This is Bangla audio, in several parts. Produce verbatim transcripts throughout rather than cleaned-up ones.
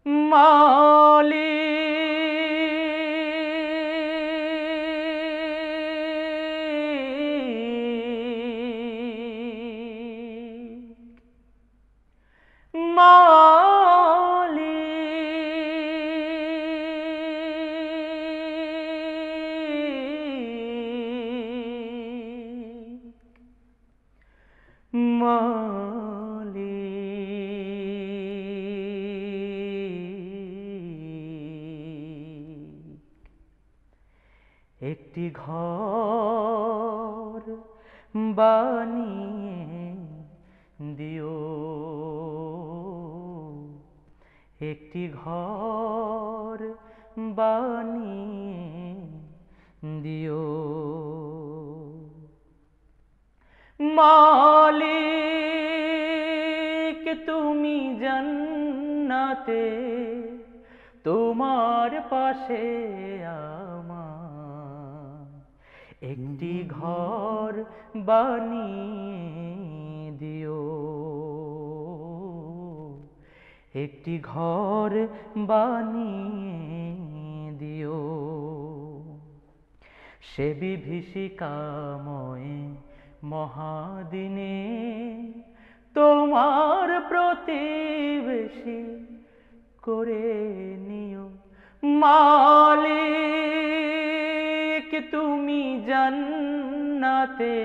মালিক মালিক একটি ঘর বানিয়ে দিও, একটি ঘর বানিয়ে দিও। মালিক তুমি জান্নাতে, তোমার পাশে আমার একটি ঘর বানিয়ে দিও, একটি ঘর বানিয়ে দিও। সে বিভীষিকাময় মহাদিনে তোমার প্রতিবেশী করে নিও। মালিক তুমি জান্নাতে,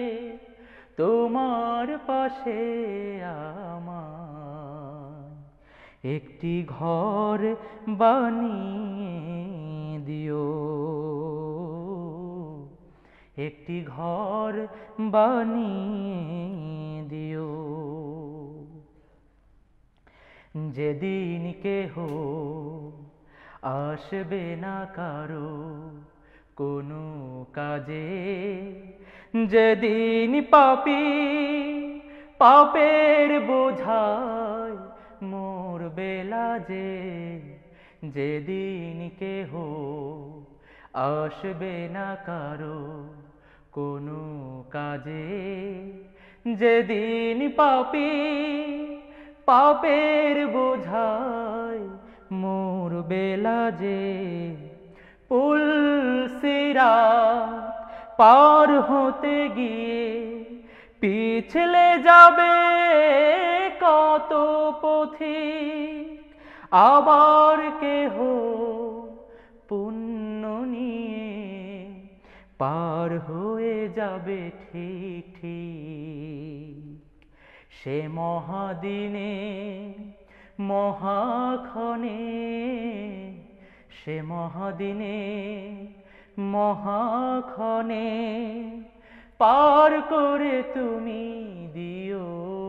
তোমার পাশে আমার একটি ঘর বানিয়ে দিও, একটি ঘর বানিয়ে দিও। যেদিন কেহ আসবে না কারো কোনো কাজে, যেদিন পাপী পাপের বোঝায় মরবে লাজে, যেদিন কেহ আসবে না কারো কোনো কাজে, যেদিন পাপী পাপের বোঝায় মরবে লাজে, পুলসিরাত পার হতে গিয়ে পিছলে যাবে কত পথিক, আবার কেহ পুণ্য নিয়ে পার হয়ে যাবে ঠিক ঠিক। সে মহাদিনে মহাক্ষণে, সে মহাদিনে মহাক্ষণে পার করে তুমি দিও।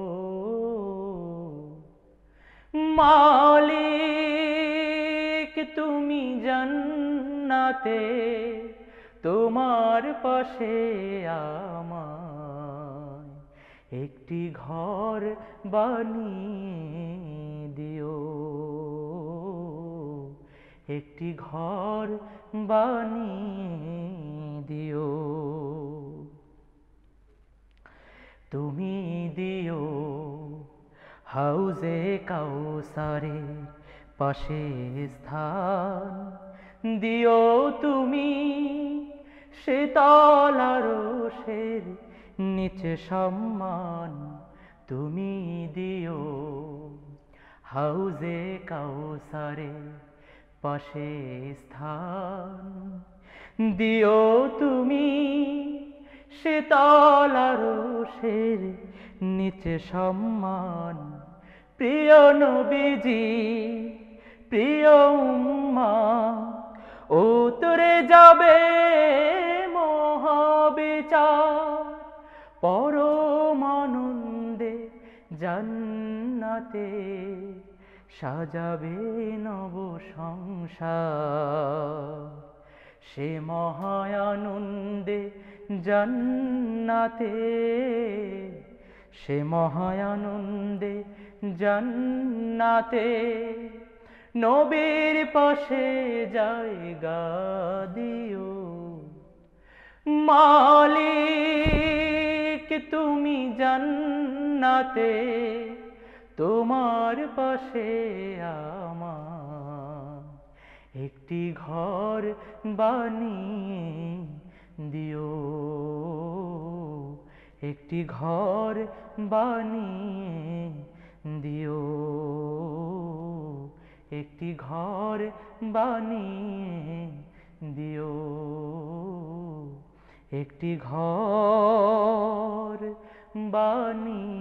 মালিক তুমি জান্নাতে, তোমার পাশে আমার একটি ঘর বানিয়ে দিও, একটি ঘর বানিয়ে দিও। তুমি দিও হাউজে কাউসারে পাশে স্থান, দিও তুমি শীতল আরশের নিচে সম্মান, তুমি দিও হাউজে কাউসারে পাশে স্থান, দিও তুমি শীতল আরশের নিচে সম্মান। প্রিয় নবীজি প্রিয় উম্মাহ উতরে যাবে মহাবিচার, পরম আনন্দে জান্নাতে সাজাবে নব সংসার। সে মহায়ানন্দে জান্নাতে, সে মহায়ানন্দে জান্নাতে নবীর পাশে জায়গা দিও। মালিক তুমি জান্নাতে, তোমার পাশে আমার একটি ঘর বানিয়ে দিও, একটি ঘর বানিয়ে দিও, একটি ঘর বানিয়ে দিও, একটি ঘর বানিয়ে